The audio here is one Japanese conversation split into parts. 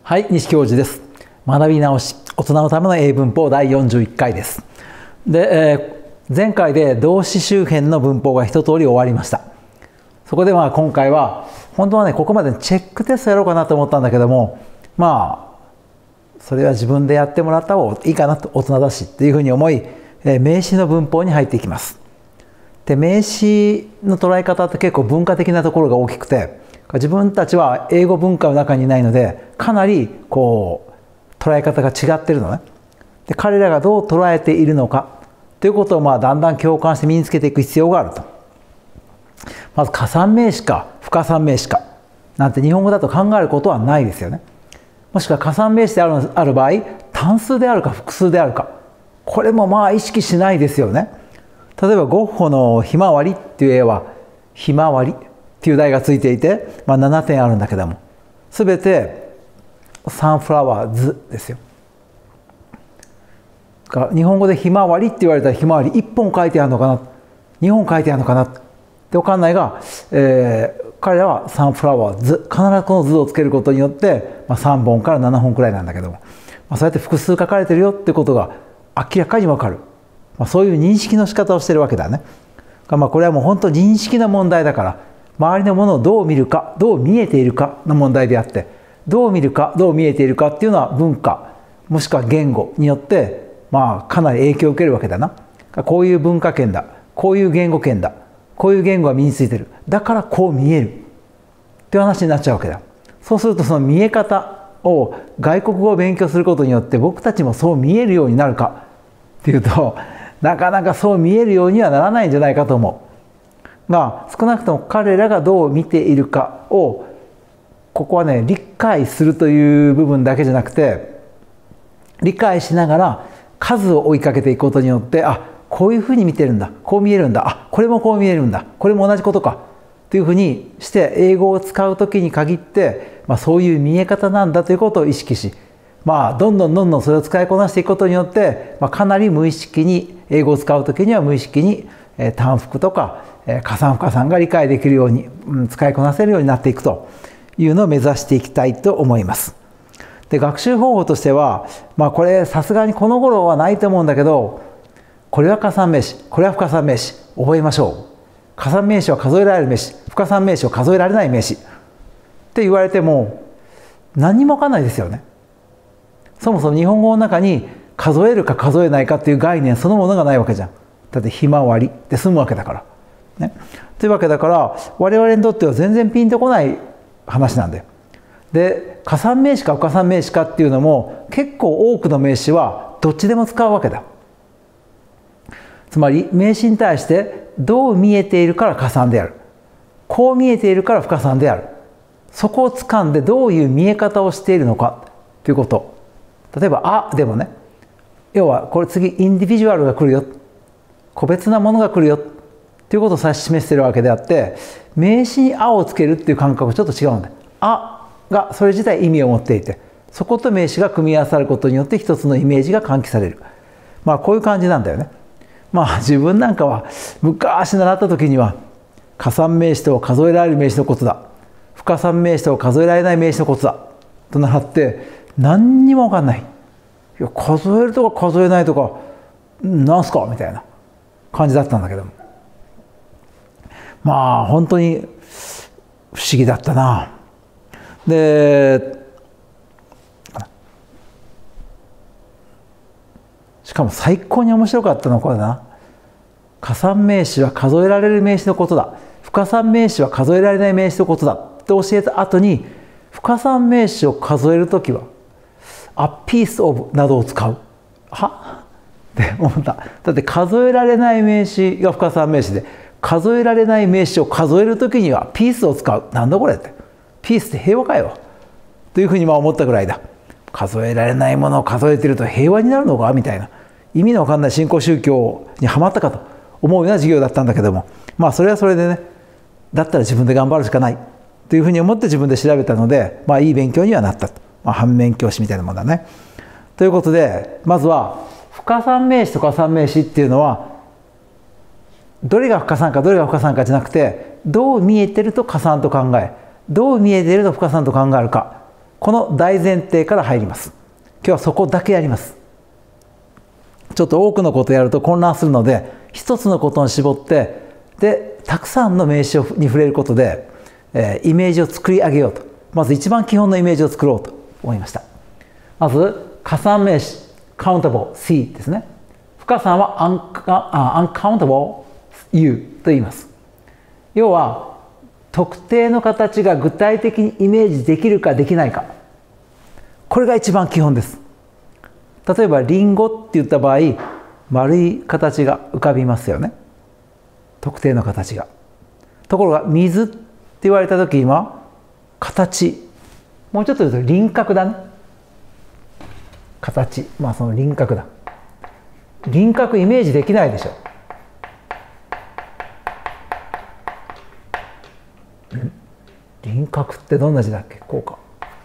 はい、西教授です。学び直し、大人のための英文法第41回です。で、前回で動詞周辺の文法が一通り終わりました。そこで今回は、本当はね、ここまでチェックテストやろうかなと思ったんだけども、それは自分でやってもらった方がいいかなと、大人だしっていうふうに思い、名詞の文法に入っていきます。で、名詞の捉え方って結構文化的なところが大きくて、自分たちは英語文化の中にいないので、かなり捉え方が違っているのね。で、彼らがどう捉えているのかということをだんだん共感して身につけていく必要があると。まず加算名詞か不加算名詞かなんて日本語だと考えることはないですよね。もしくは加算名詞である場合、単数であるか複数であるか、これも意識しないですよね。例えばゴッホのひまわりっていう絵はひまわりっていう題がついていて、7点あるんだけども、すべてサンフラワーズですよ。日本語でひまわりって言われたらひまわり1本書いてあるのかな、2本書いてあるのかなって分かんないが、彼らはサンフラワーズ、必ずこの図をつけることによって、3本から7本くらいなんだけども、そうやって複数書かれてるよってことが明らかに分かる。そういう認識の仕方をしてるわけだね。これはもう本当に認識の問題だから、周りのものをどう見るか、どう見えているかの問題であって、どう見るか、どう見えているかっていうのは文化、もしくは言語によって、かなり影響を受けるわけだな。こういう文化圏だ、こういう言語圏だ、こういう言語が身についてる。だからこう見える。っていう話になっちゃうわけだ。そうするとその見え方を外国語を勉強することによって僕たちもそう見えるようになるかっていうと、なかなかそう見えるようにはならないんじゃないかと思う。少なくとも彼らがどう見ているかを、ここはね、理解するという部分だけじゃなくて、理解しながら数を追いかけていくことによって、こういうふうに見てるんだ、こう見えるんだ、これもこう見えるんだ、これも同じことかというふうにして英語を使う時に限って、そういう見え方なんだということを意識し、どんどんそれを使いこなしていくことによって、かなり無意識に英語を使う時には無意識に単複とか加算不加算が理解できるように、使いこなせるようになっていくというのを目指していきたいと思います。で、学習方法としては、これさすがにこの頃はないと思うんだけど、これは加算名詞、これは不加算名詞、覚えましょう。加算名詞は数えられる名詞、不加算名詞は数えられない名詞って言われても何にも分かんないですよね。そもそも日本語の中に数えるか数えないかっていう概念そのものがないわけじゃん。だってひまわりで済むわけだから。ね。というわけだから我々にとっては全然ピンとこない話なんだよ。で、加算名詞か不加算名詞かっていうのも結構多くの名詞はどっちでも使うわけだ。つまり名詞に対してどう見えているから加算である。こう見えているから不加算である。そこを掴んでどういう見え方をしているのかということ。例えばでもね、要はこれ次インディビジュアルが来るよ。個別なものが来るよ。ということを指し示しているわけであって、名詞にをつけるっていう感覚はちょっと違うんだよ。がそれ自体意味を持っていて、そこと名詞が組み合わさることによって一つのイメージが喚起される。こういう感じなんだよね。自分なんかは昔習った時には加算名詞と数えられる名詞のことだ、不加算名詞と数えられない名詞のことだと習って何にも分かんない。いや、数えるとか数えないとかなんすかみたいな感じだったんだけども、本当に不思議だったな。で、しかも最高に面白かったのはこれだな。加算名詞は数えられる名詞のことだ、不加算名詞は数えられない名詞のことだって教えた後に、不加算名詞を数えるときはa piece of などを使う。って思った。だって数えられない名詞が不加算名詞で、数えられない名詞を数えるときにはピースを使う。なんだこれって。ピースって平和かよ。というふうに思ったぐらいだ。数えられないものを数えてると平和になるのかみたいな。意味のわかんない新興宗教にはまったかと思うような授業だったんだけども、それはそれでね、だったら自分で頑張るしかないというふうに思って自分で調べたので、いい勉強にはなったと。反面教師みたいなもんだね。ということで、まずは不加算名詞と加算名詞っていうのはどれが不加算かどれが不加算かじゃなくて、どう見えてると加算と考え、どう見えてると不加算と考えるかこの大前提から入ります。今日はそこだけやります。ちょっと多くのことをやると混乱するので、一つのことに絞って、でたくさんの名詞に触れることで、イメージを作り上げようと。まず一番基本のイメージを作ろうと思いました。まず加算名詞 countable C ですね。不加算は uncountable U と言います。要は特定の形が具体的にイメージできるかできないか、これが一番基本です。例えばリンゴって言った場合、丸い形が浮かびますよね、特定の形が。ところが水って言われた時には形、もうちょっと言うと輪郭だね。形、その輪郭だ。輪郭イメージできないでしょ。輪郭ってどんな字だっけ。こうか。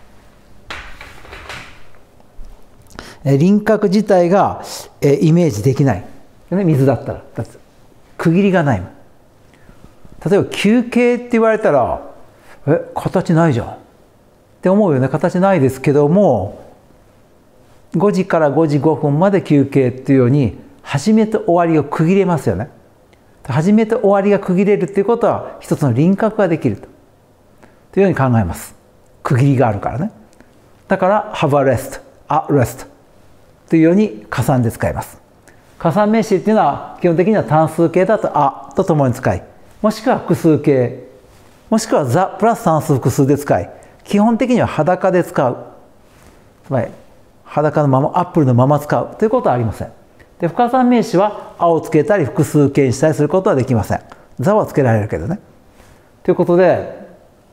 輪郭自体がイメージできない、水だったら。だって区切りがないもん。例えば球形って言われたら形ないじゃんって思うよね。形ないですけども、5時から5時5分まで休憩っていうように始めと終わりを区切れますよね。始めと終わりが区切れるっていうことは一つの輪郭ができるというように考えます。区切りがあるからね。だからhave a rest, a rest というように加算で使います。加算名詞っていうのは基本的には単数形だとあとともに使い、もしくは複数形、もしくはザプラス単数複数で使い、基本的には裸で使う、つまり裸のまま、アップルのまま使うということはありません。で、不加算名詞は「あ」をつけたり複数形にしたりすることはできません。「ザ」はつけられるけどね。ということで、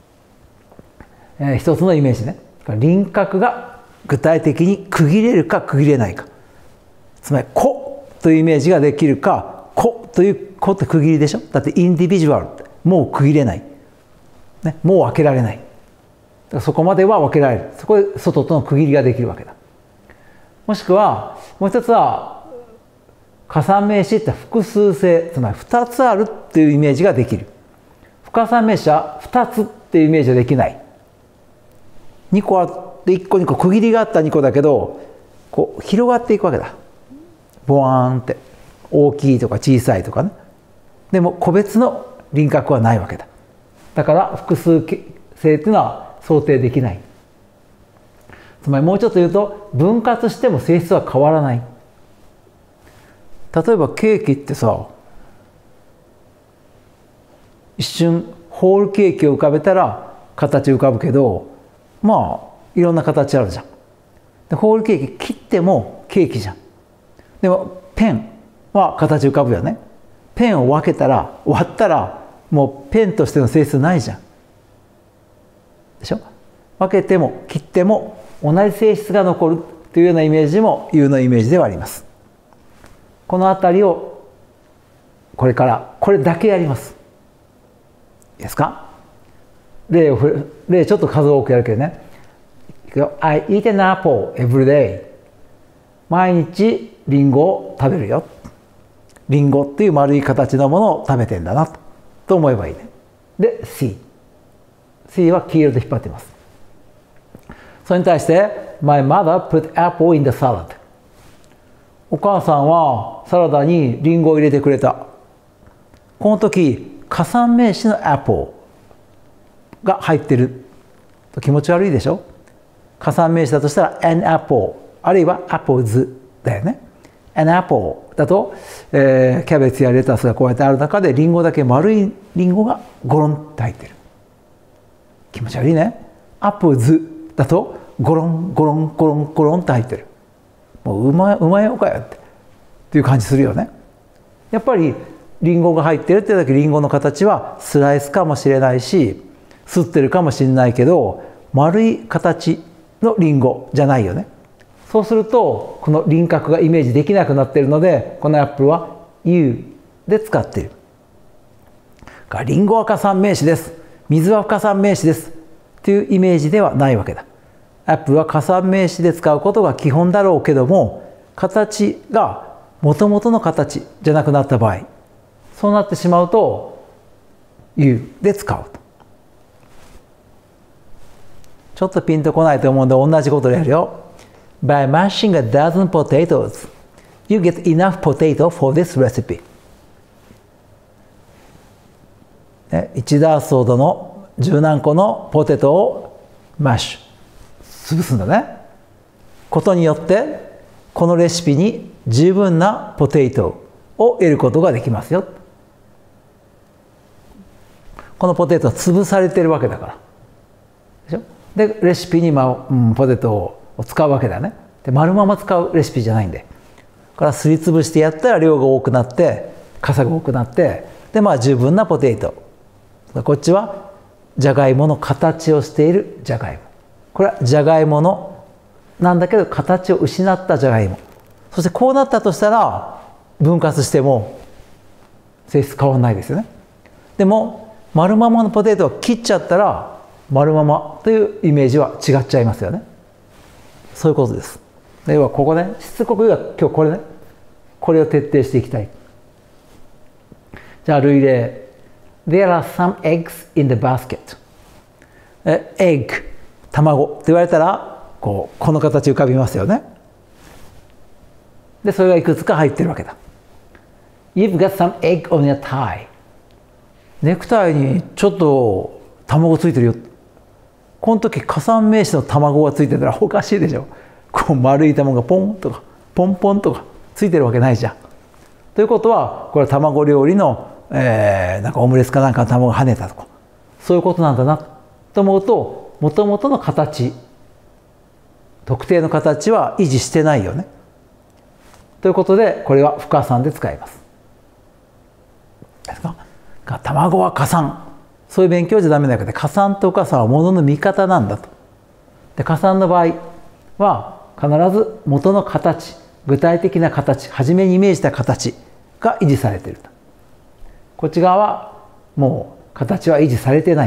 一つのイメージね。輪郭が具体的に区切れるか区切れないか。つまり「個」というイメージができるか「個」という「個」って区切りでしょ。だってインディビジュアルってもう区切れない、ね、もう分けられない。だからそこまでは分けられる。そこで外との区切りができるわけだ。もしくはもう一つは加算名詞って複数性、つまり2つあるっていうイメージができる。不加算名詞は2つっていうイメージはできない。2個あって1個2個区切りがあった2個だけど、こう広がっていくわけだ。ボワーンって大きいとか小さいとかね。でも個別の輪郭はないわけだ。だから複数性っていうのは想定できない。つまりもうちょっと言うと分割しても性質は変わらない。例えばケーキってさ、一瞬ホールケーキを浮かべたら形浮かぶけど、いろんな形あるじゃん。でホールケーキ切ってもケーキじゃん。でもペンは形浮かぶよね。ペンを分けたら割ったらもうペンとしての性質ないじゃん。でしょ。分けても切っても同じ性質が残るというようなイメージも U のイメージではあります。このあたりをこれからこれだけやります。いいですか。例ちょっと数多くやるけどね。I eat an apple every day。毎日リンゴを食べるよ。リンゴっていう丸い形のものを食べてんだなと思えばいいね。で C は黄色で引っ張っています。それに対してMy mother put apple in the salad。お母さんはサラダにリンゴを入れてくれた。この時加算名詞の apple が入ってると気持ち悪いでしょ。加算名詞だとしたら an apple あるいは apples だよね。an apple だと、キャベツやレタスがこうやってある中でリンゴだけ丸いリンゴがゴロンって入ってる。気持ち悪いね。apples だとゴロンゴロンゴロンゴロンって入ってる。もううまいよかよっていう感じするよね。やっぱりリンゴが入ってるってだけリンゴの形はスライスかもしれないしすってるかもしれないけど丸い形のリンゴじゃないよね。そうするとこの輪郭がイメージできなくなっているのでこのアップルは U で使っている。リンゴは加算名詞です。水は不加算名詞ですというイメージではないわけだ。アップルは加算名詞で使うことが基本だろうけども形がもともとの形じゃなくなった場合そうなってしまうと U で使うと。 ちょっとピンとこないと思うんで同じことでやるよ。By mashing a dozen potatoes, you get enough potato for this recipe. 1ダースほどの10何個のポテトをマッシュ潰すんだね。ことによってこのレシピに十分なポテトを得ることができますよ。このポテトは潰されてるわけだからでしょ。でレシピに、ポテトを使うわけだね。で丸まま使うレシピじゃないんで、だからすりつぶしてやったら量が多くなってかさが多くなって、で十分なポテト。こっちはじゃがいもの形をしているじゃがいも。これはじゃがいものなんだけど形を失ったじゃがいも。そしてこうなったとしたら分割しても性質変わらないですよね。でも丸ままのポテトを切っちゃったら丸ままというイメージは違っちゃいますよね。そういうことです。ではここね、しつこく言うが今日これね、これを徹底していきたい。じゃあ類例。There are some eggs in the basket. egg 卵って言われたらこの形浮かびますよね。でそれがいくつか入ってるわけだ。You've got some egg on your tie. ネクタイにちょっと卵ついてるよ。この時加算名詞の卵がついてたらおかしいでしょ。丸い卵がポンとかポンポンとかついてるわけないじゃん。ということはこれは卵料理のなんかオムレツかなんかの卵が跳ねたとかそういうことなんだなと思うと、もともとの形、特定の形は維持してないよね。ということでこれは不可算で使います。ですか。卵は可算、そういう勉強じゃダメなくて、可算と不可算はものの見方なんだと。で可算の場合は必ず元の形、具体的な形、初めにイメージした形が維持されていると。こっち側はもう形は維持されてない。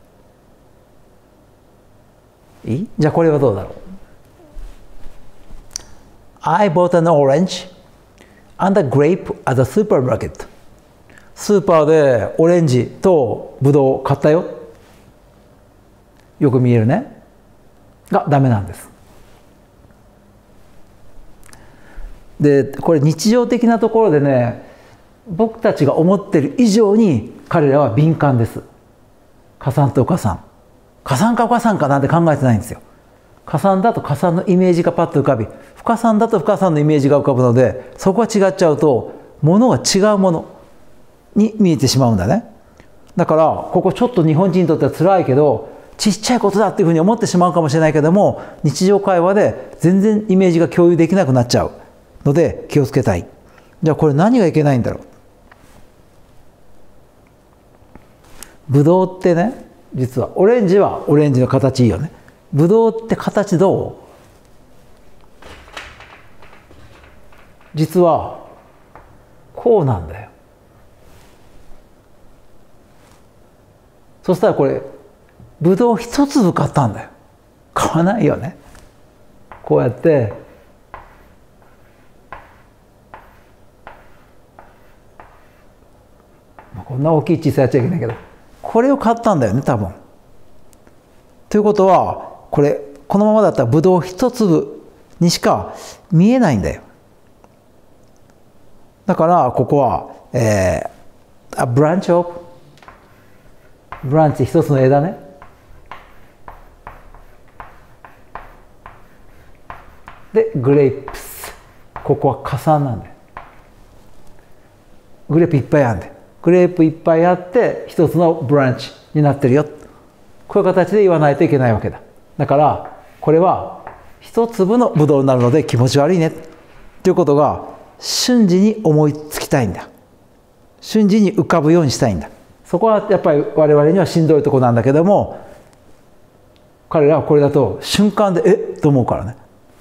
いい？じゃあこれはどうだろう。I bought an orange and a grape at the supermarket. スーパーでオレンジとブドウを買ったよ。よく見えるね。がダメなんです。でこれ日常的なところでね、僕たちが思っている以上に彼らは敏感です。可算と不可算。可算か不可算かなんて考えてないんですよ。可算だと可算のイメージがパッと浮かび、不可算だと不可算のイメージが浮かぶので、そこが違っちゃうとものが違うものに見えてしまうんだね。だからここちょっと日本人にとっては辛いけど、ちっちゃいことだっていうふうに思ってしまうかもしれないけども、日常会話で全然イメージが共有できなくなっちゃうので気をつけたい。じゃあこれ何がいけないんだろう。ブドウってね、実はオレンジはオレンジの形いいよね。ブドウって形どう？実はこうなんだよ。そしたらこれブドウ一粒買ったんだよ。買わないよね。こうやってこんな大きい小さいやっちゃいけないけど、これを買ったんだよね多分。ということはこのままだったらブドウ一粒にしか見えないんだよ。だからここは、a branch of ブランチ一つの枝ね。でグレープス、ここは加算なんだよ。グレープいっぱいあるんで、グレープいっぱいあって一つのブランチになってるよ。こういう形で言わないといけないわけだ。だからこれは一粒のブドウになるので気持ち悪いねっていうことが瞬時に思いつきたいんだ。瞬時に浮かぶようにしたいんだ。そこはやっぱり我々にはしんどいところなんだけども、彼らはこれだと瞬間でえっと思うからね。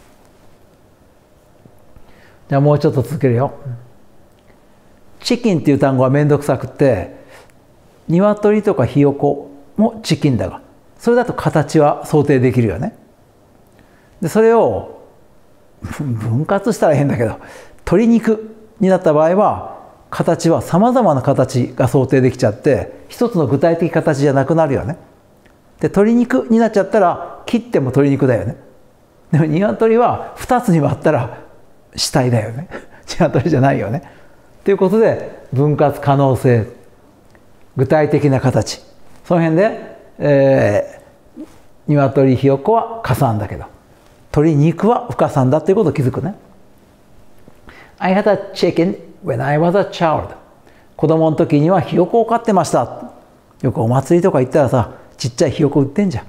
じゃあもうちょっと続けるよ。チキンっていう単語はめんどくさくて、鶏とかひよこもチキンだが、それだと形は想定できるよね。でそれを分割したら変だけど、鶏肉になった場合は形はさまざまな形が想定できちゃって、一つの具体的形じゃなくなるよね。 で鶏肉になっちゃったら切っても鶏肉だよね。でも鶏は2つに割ったら死体だよね。鶏じゃないよね。ということで分割可能性、具体的な形、その辺で、鶏ひよこは可算だけど鶏肉は不可算だということを気づくね。I had a chicken when I was a child. 子供の時にはひよこを飼ってました。よくお祭りとか行ったらさ、ちっちゃいひよこ売ってんじゃん。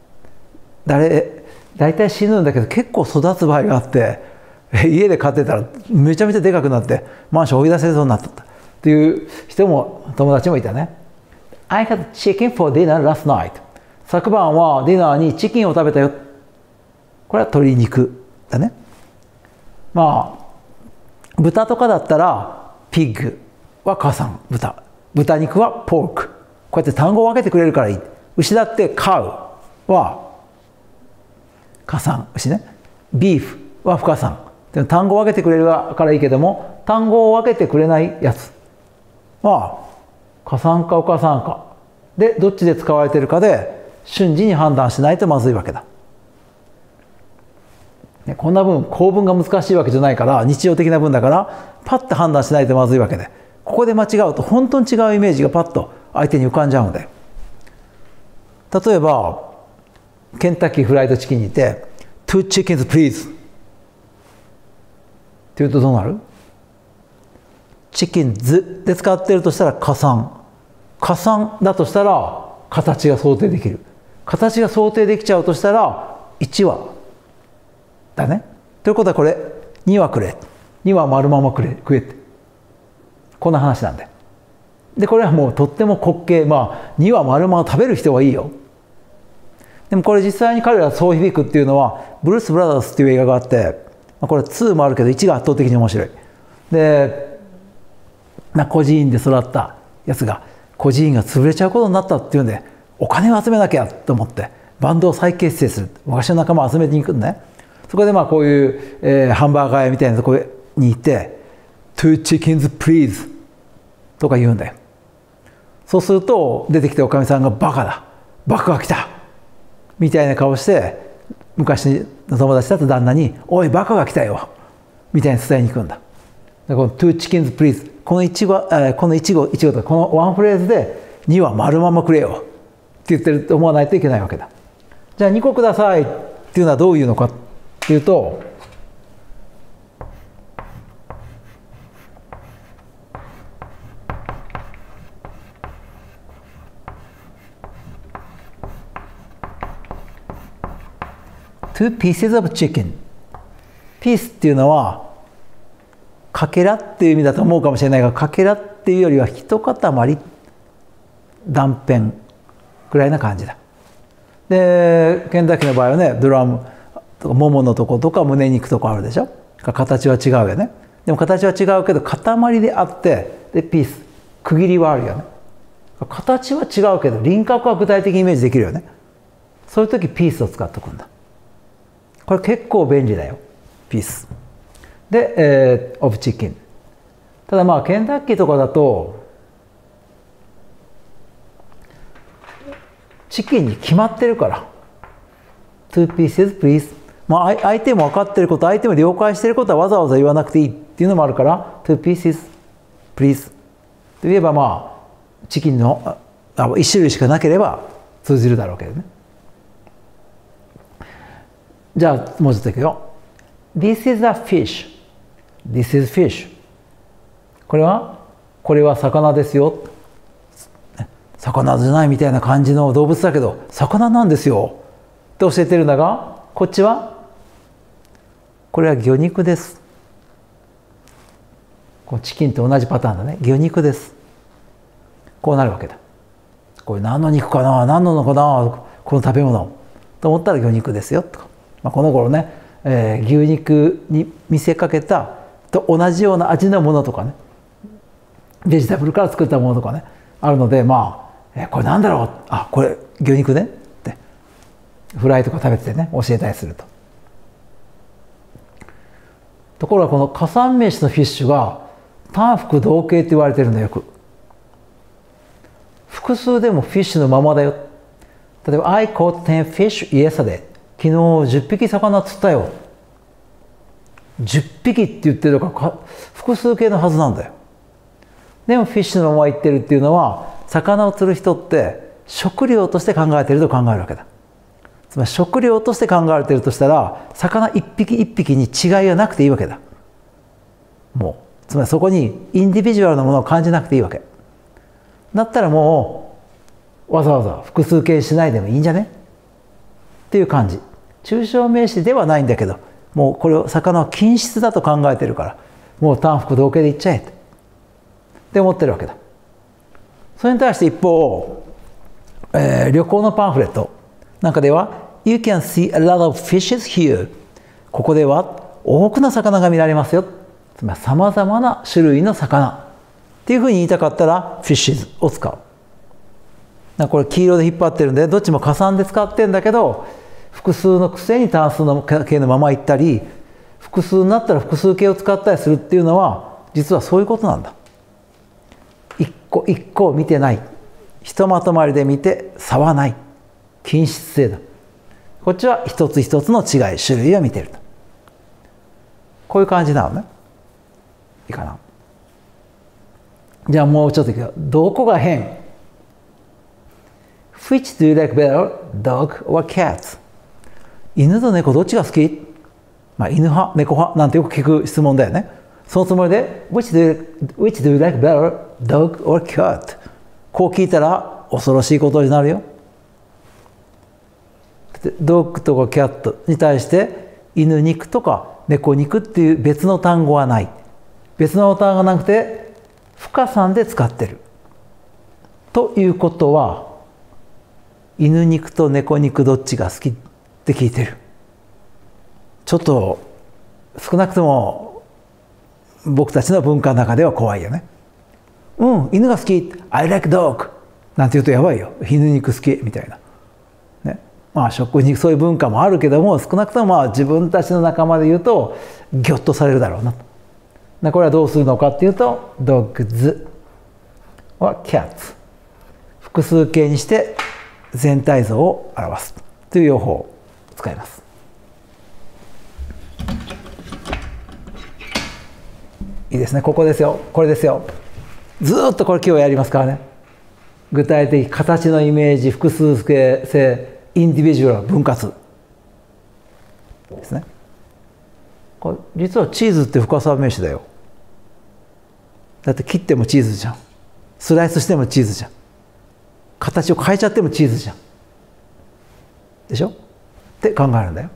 大体死ぬんだけど結構育つ場合があって、家で飼ってたらめちゃめちゃでかくなってマンション追い出せそうになったっていう人も友達もいたね。I had chicken for dinner last night. 昨晩はディナーにチキンを食べたよ。これは鶏肉だね。まあ豚とかだったらピッグは可算、豚肉はポーク。こうやって単語を分けてくれるからいい。牛だってカウは可算、牛ね。ビーフは不可算。でも単語を分けてくれるからいいけども、単語を分けてくれないやつは可算か不可算かでどっちで使われているかで瞬時に判断しないとまずいわけだ。こんな文構文が難しいわけじゃないから、日常的な文だからパッと判断しないとまずいわけで、ここで間違うと本当に違うイメージがパッと相手に浮かんじゃうんだよ。例えばケンタッキーフライドチキンにいて Two chickens please って言うとどうなる？チキンズで使ってるとしたら可算だとしたら形が想定できる。形が想定できちゃうとしたら1羽だね。ということはこれ2羽くれ、2羽丸まま食えってこんな話なんで。でこれはもうとっても滑稽、まあ2羽丸まま食べる人はいいよ。でもこれ実際に彼らそう響くっていうのはブルース・ブラザーズっていう映画があって、これ2もあるけど1が圧倒的に面白い。で孤児院で育ったやつが孤児院が潰れちゃうことになったっていうんでお金を集めなきゃと思ってバンドを再結成する。昔の仲間を集めに行くんね。そこでこういう、ハンバーガー屋みたいなところに行って「Two chickens please」とか言うんだよ。そうすると出てきたおかみさんが「バカだ、バカが来た」みたいな顔して昔の友達だった旦那に「おいバカが来たよ」みたいに伝えに行くんだ。この「Two chickens please」この1号とこのワンフレーズで2羽丸ままくれよって言ってると思わないといけないわけだ。じゃあ2個くださいっていうのはどういうのかっていうと、two pieces of chicken。ピースっていうのはかけらっていう意味だと思うかもしれないが、かけらっていうよりは一塊断片ぐらいな感じだ。でケンタッキーの場合はね、ドラムとかもものとことか胸肉とかあるでしょ。形は違うよね。でも形は違うけど塊であって、でピース区切りはあるよね。形は違うけど輪郭は具体的にイメージできるよね。そういう時ピースを使っておくんだ。これ結構便利だよ、ピースで、オブチキン。ただケンタッキーとかだとチキンに決まってるから Two pieces please。相手も分かってること、相手も了解してることはわざわざ言わなくていいっていうのもあるから Two pieces please と言えばチキンの1種類しかなければ通じるだろうけどね。じゃあもうちょっといくよ。This is a fish。 This is fish。 これは魚ですよ。魚じゃないみたいな感じの動物だけど魚なんですよって教えてるんだが、こっちはこれは魚肉です。こうチキンと同じパターンだね。魚肉です。こうなるわけだ。これ何の肉かな、何のかな、この食べ物と思ったら魚肉ですよとか。この頃ね、牛肉に見せかけたと同じような味のものとかね、ベジタブルから作ったものとかねあるので、これなんだろう、あ、これ魚肉ねってフライとか食べててね教えたりすると。ところがこの加算名詞のフィッシュが単複同形って言われてるんだよく。複数でもフィッシュのままだよ。 例えば I caught 10 fish yesterday 昨日10匹魚釣ったよ。10匹って言ってるから複数形のはずなんだよ。でもフィッシュのまま言ってるっていうのは魚を釣る人って食料として考えてると考えるわけだ。つまり食料として考えてるとしたら魚一匹一匹に違いはなくていいわけだ。もうつまりそこにインディビジュアルなものを感じなくていいわけだったらもうわざわざ複数形しないでもいいんじゃねっていう感じ。抽象名詞ではないんだけどもうこれを魚は均質だと考えてるからもう単複同形でいっちゃえって思ってるわけだ。それに対して一方、旅行のパンフレットなんかでは You can see a lot of fishes here ここでは多くの魚が見られますよ。つまりさまざまな種類の魚っていうふうに言いたかったら fishes を使う。これ黄色で引っ張ってるんでどっちも加算で使ってるんだけど複数のくせに単数の形のまま言ったり複数になったら複数形を使ったりするっていうのは実はそういうことなんだ。一個一個を見てない、ひとまとまりで見て差はない、均質性だ。こっちは一つ一つの違い種類を見てると、こういう感じなのね。いいかな。じゃあもうちょっといくよ。どこが変？ Which do you like better, dog or cat? 犬と猫どっちが好き？まあ犬派、猫派なんてよく聞く質問だよね。そのつもりで which do you like better, dog or cat? こう聞いたら恐ろしいことになるよ。ドッグとかキャットに対して犬肉とか猫肉っていう別の単語はない。別の単語がなくて不可算で使ってる。ということは犬肉と猫肉どっちが好きって聞いてる。ちょっと少なくとも僕たちの文化の中では怖いよね。犬が好き I like dog なんて言うとやばいよ。犬肉好きみたいな。ね、まあ食にそういう文化もあるけども少なくともまあ自分たちの仲間で言うとギョッとされるだろうな。これはどうするのかっていうと dogs は cats 複数形にして全体像を表すという用法を使います。いいですね。ここですよ。これですよ。ずっとこれ今日やりますからね。具体的形のイメージ複数形性インディビジュアル分割ですね。これ実はチーズって不可算名詞だよ。だって切ってもチーズじゃん。スライスしてもチーズじゃん。形を変えちゃってもチーズじゃん。でしょって考えるんだよ。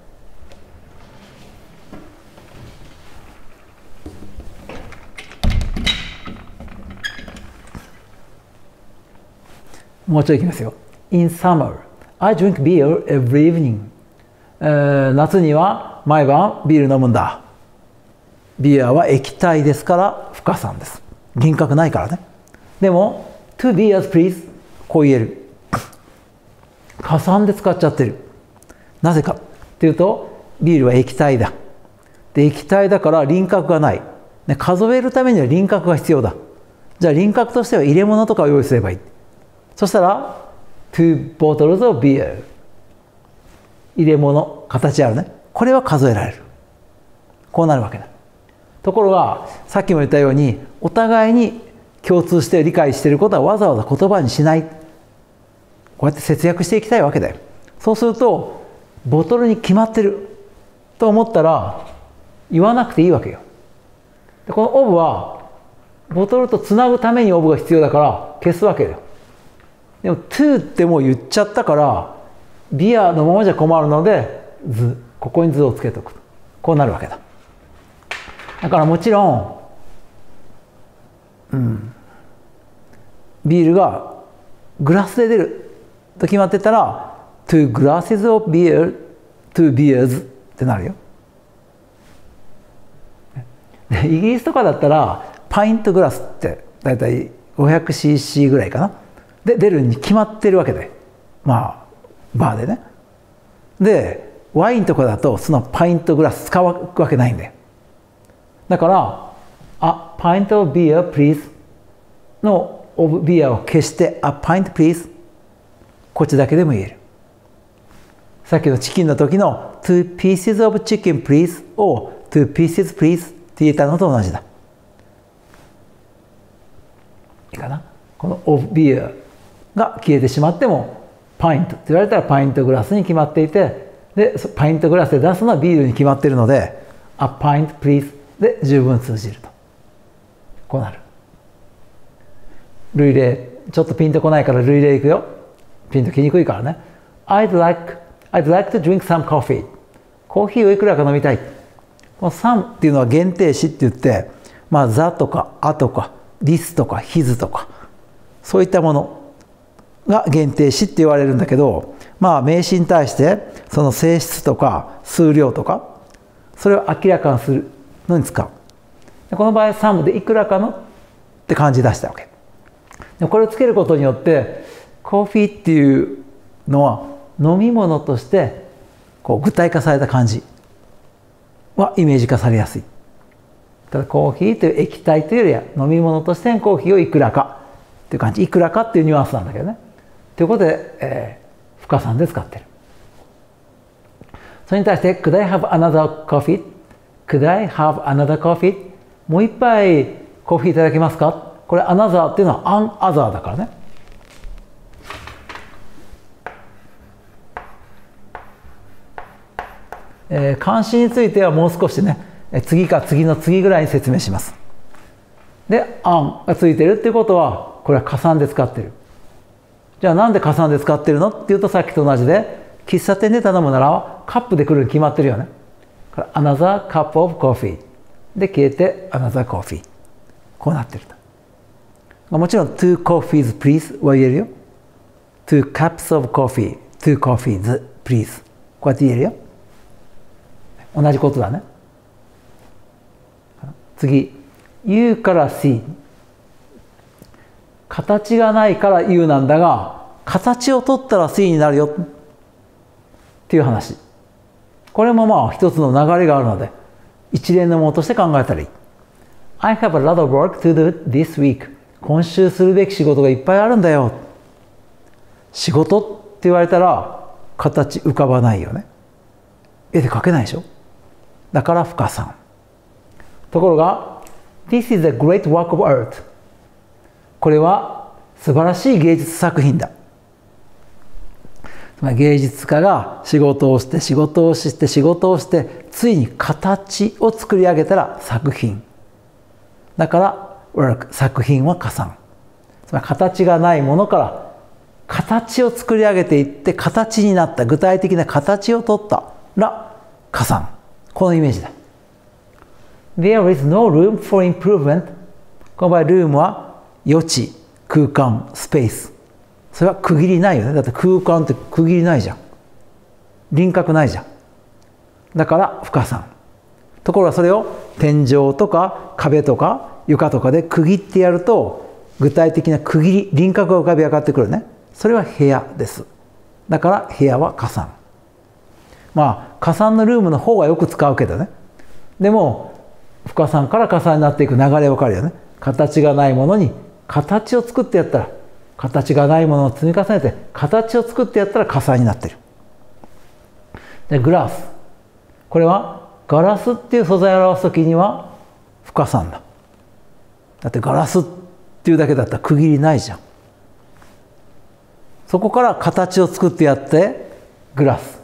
もうちょいいきますよ。In summer, I drink beer every evening. 夏には毎晩ビール飲むんだ。ビアは液体ですから不可算です。輪郭ないからね。でも two beers please こう言える。加算で使っちゃってる。なぜかっていうとビールは液体だ。で液体だから輪郭がない。ね、数えるためには輪郭が必要だ。じゃあ輪郭としては入れ物とかを用意すればいい。そしたら two bottles of beer 入れ物形あるね。これは数えられる。こうなるわけだ。ところがさっきも言ったようにお互いに共通して理解していることはわざわざ言葉にしない。こうやって節約していきたいわけだよ。そうするとボトルに決まってると思ったら言わなくていいわけよ。でこのオブはボトルとつなぐためにオブが必要だから消すわけだよ。でも to ってもう言っちゃったからビアのままじゃ困るので図、ここに図をつけておく。こうなるわけだ。だからもちろん、ビールがグラスで出ると決まってたら two glasses of beer, two beers ってなるよ。イギリスとかだったらパイントグラスってだいたい 500cc ぐらいかなで出るに決まってるわけで、まあバーでね。でワインとかだとそのパイントグラス使うわけないんだよ。だから「A pint of beer please」の「of beer」を消して「A pint please」こっちだけでも言える。 さっきのチキンの時の two pieces of chicken please を two pieces please って言えたのと同じだ。いいかな。この of beer が消えてしまってもパイントって言われたらパイントグラスに決まっていて、でパイントグラスで出すのはビールに決まっているので a pint please で十分通じると。こうなる。類例ちょっとピンとこないから類例いくよ。ピンときにくいからね。I'd like to drink some coffee。コーヒーをいくらか飲みたい。この some っていうのは限定詞って言って、まあ the とか a とか this とか his とかそういったものが限定詞って言われるんだけど、まあ名詞に対してその性質とか数量とかそれを明らかにするのに使う。この場合 some でいくらかのって漢字出したわけ。これをつけることによってコーヒーっていうのは飲み物としてこう具体化された感じはイメージ化されやすい。ただコーヒーという液体というよりは飲み物としてのコーヒーをいくらかっていう感じ、いくらかっていうニュアンスなんだけどね。ということで、不可算で使ってる。それに対して Could I have another coffee? Could I have another coffee? もう一杯コーヒーいただけますか？これ another っていうのは an other だからね。漢詞についてはもう少しね、次か次の次ぐらいに説明します。で、an がついてるっていうことは、これは加算で使ってる。じゃあなんで加算で使ってるのっていうと、さっきと同じで、喫茶店で頼むならカップで来るに決まってるよね。another cup of coffee で消えて another coffee。こうなってると。もちろん two coffees please は言えるよ。two cups of coffee, two coffees please。こうやって言えるよ。同じことだね。次、U から C。形がないから U なんだが、形を取ったら C になるよっていう話。これもまあ一つの流れがあるので、一連のものとして考えたらいい。I have a lot of work to do this week. 今週するべき仕事がいっぱいあるんだよ。仕事って言われたら形浮かばないよね。絵で描けないでしょ。だから不可算。ところが This is a great work of art。 これは素晴らしい芸術作品だ。つまり芸術家が仕事をして仕事をして仕事をしてついに形を作り上げたら作品だから work 作品は加算。つまり形がないものから形を作り上げていって形になった具体的な形を取ったら加算。このイメージだ。There is no room for improvement。 この場合ルームは余地、空間、スペース。それは区切りないよね。だって空間って区切りないじゃん。輪郭ないじゃん。だから不可算。ところがそれを天井とか壁とか床とかで区切ってやると具体的な区切り、輪郭が浮かび上がってくるね。それは部屋です。だから部屋は加算。まあ加算のルームの方がよく使うけどね。でも不可算から加算になっていく流れ分かるよね。形がないものに形を作ってやったら、形がないものを積み重ねて形を作ってやったら加算になってる。でグラス、これはガラスっていう素材を表すときには不可算だ。だってガラスっていうだけだったら区切りないじゃん。そこから形を作ってやってグラス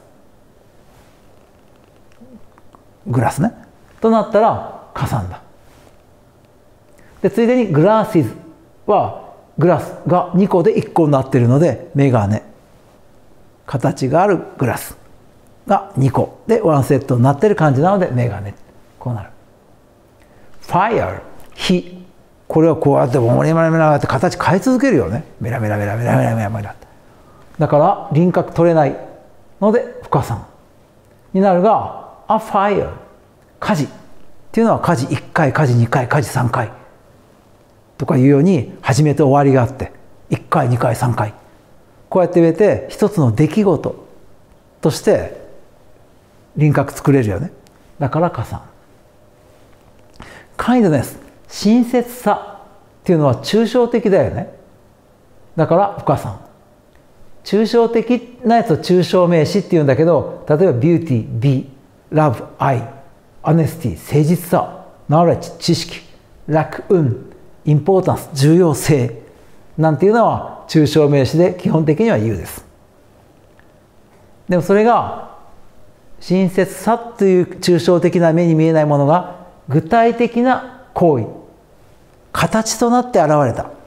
ねとなったら加算だ。でついでにグラシズはグラスが2個で1個になっているのでメガネ、形があるグラスが2個でワンセットになっている感じなのでメガネ。こうなる。ファイア、火、これはこうやってメラメラって形変え続けるよね。メラメラメラメラメラメラメラ。だから輪郭取れないので不可算になるが、a fire、 火事っていうのは火事1回火事2回火事3回とかいうように始めて終わりがあって1回2回3回こうやって植えて一つの出来事として輪郭作れるよね。だから加算。kindness、親切さっていうのは抽象的だよね。だから不可算。 抽象的なやつを抽象名詞っていうんだけど、例えばビューティー、美、ラブ、愛、オネスティ、誠実さ、ノレッジ、知識、楽、運、インポータンス、重要性なんていうのは抽象名詞で基本的には U です。でもそれが親切さという抽象的な目に見えないものが具体的な行為、形となって現れた。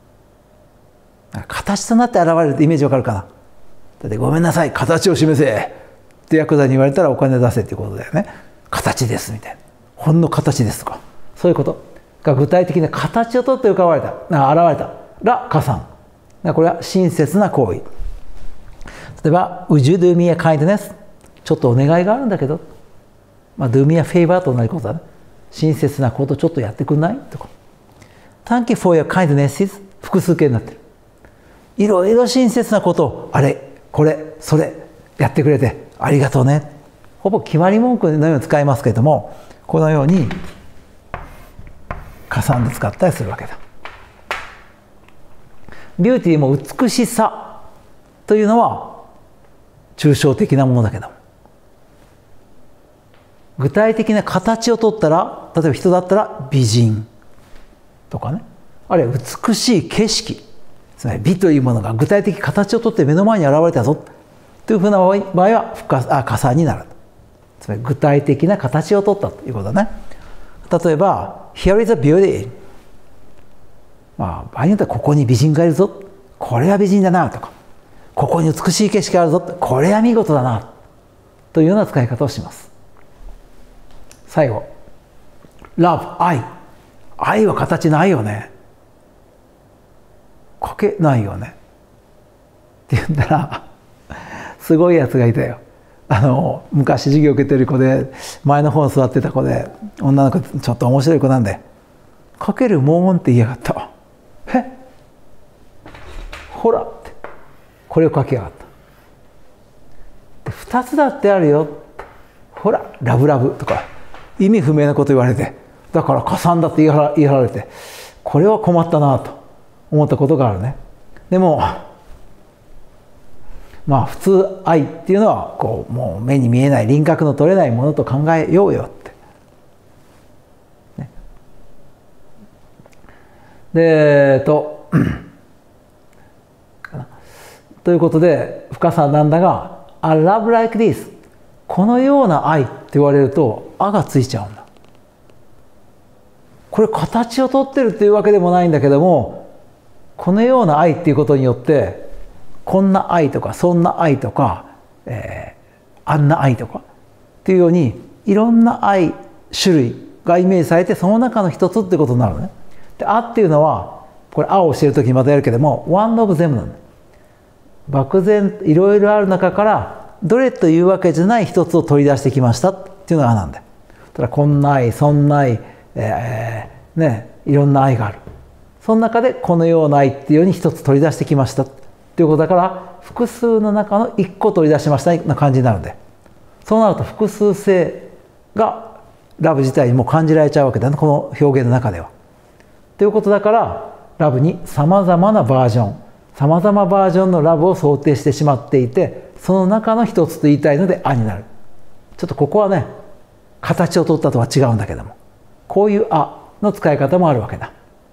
形となって現れるってイメージわかるかな。だってごめんなさい、形を示せってヤクザに言われたらお金出せっていうことだよね。形ですみたいな。ほんの形ですとか。そういうことが具体的な形をとって現れたら加算。これは親切な行為。例えば、Would you do me a kindness? ちょっとお願いがあるんだけど、do me a favor と同じことだね。親切なことちょっとやってくんないとか。Thank you for your kindnesses 複数形になってる。いろいろ親切なことをあれ、これ、それやってくれてありがとうね。ほぼ決まり文句のように使いますけれども、このように加算で使ったりするわけだ。ビューティーも美しさというのは抽象的なものだけど、具体的な形をとったら、例えば人だったら美人とかね、あるいは美しい景色、つまり美というものが具体的形をとって目の前に現れたぞというふうな場合は加算になる。つまり具体的な形をとったということだね。例えば Here is a beauty、場合によってはここに美人がいるぞ、これは美人だなとか、ここに美しい景色があるぞ、これは見事だなというような使い方をします。最後 Love、愛は形ないよね、書けないよねって言ったらすごいやつがいたよ。昔授業受けてる子で、前の方に座ってた子で、女の子ちょっと面白い子なんで、書けるもんって言いやがった。ほらってこれを書きやがった。2つだってあるよ、ほらラブラブとか意味不明なこと言われて、だから加算だって言い張られて、これは困ったなと思ったことがあるね。でも普通愛っていうのはこうもう目に見えない輪郭の取れないものと考えようよって、ね、でということで深さなんだが、A love like this、 このような愛って言われると「あ」がついちゃうんだ。これ形をとってるっていうわけでもないんだけども、このような愛っていうことによってこんな愛とかそんな愛とか、あんな愛とかっていうようにいろんな愛種類がイメージされて、その中の一つってことになるのね。で、あっていうのはこれあを教える時にまたやるけども、one of them なんだ。漠然いろいろある中からどれというわけじゃない一つを取り出してきましたっていうのがあなんだよ。ただこんな愛そんな愛、いろんな愛がある。その中でこのような愛っていうように一つ取り出してきましたということだから、複数の中の一個取り出しましたな感じになるんで、そうなると複数性がラブ自体にも感じられちゃうわけだね、この表現の中では。ということだからラブにさまざまなバージョン、さまざまバージョンのラブを想定してしまっていて、その中の一つと言いたいので「あ」になる。ちょっとここはね形を取ったとは違うんだけども、こういう「あ」の使い方もあるわけだ。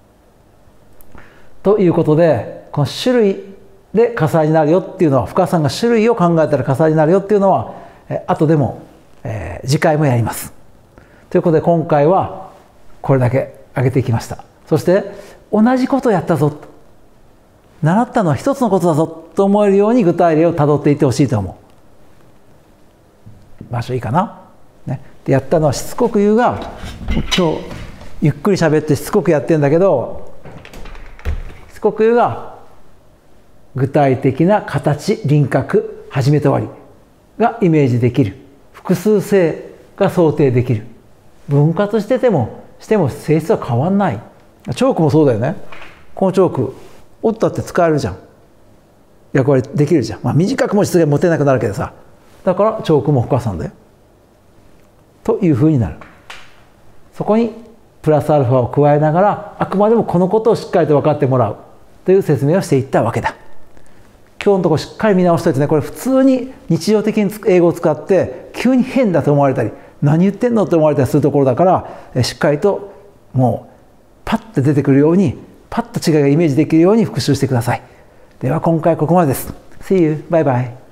ということで、この種類で加算になるよっていうのは、深さんが種類を考えたら加算になるよっていうのは後でも、次回もやります。ということで今回はこれだけ挙げていきました。そして同じことをやったぞ、習ったのは一つのことだぞと思えるように具体例をたどっていってほしいと思う。場所いいかな、ね、でやったのはしつこく言うが、今日ゆっくり喋ってしつこくやってるんだけど、しつこく言うが具体的な形、輪郭、始めと終わりがイメージできる、複数性が想定できる、分割しても性質は変わんない。チョークもそうだよね。このチョーク折ったって使えるじゃん、役割できるじゃん。短くも失礼持てなくなるけどさ、だからチョークも深さんだよというふうになる。そこにプラスアルファを加えながら、あくまでもこのことをしっかりと分かってもらうという説明をしていったわけだ。 今日のところしっかり見直してですね、これ普通に日常的に英語を使って急に変だと思われたり、何言ってんのって思われたりするところだから、しっかりともうパッと出てくるように、パッと違いがイメージできるように復習してください。では今回はここまでです。See you. Bye bye.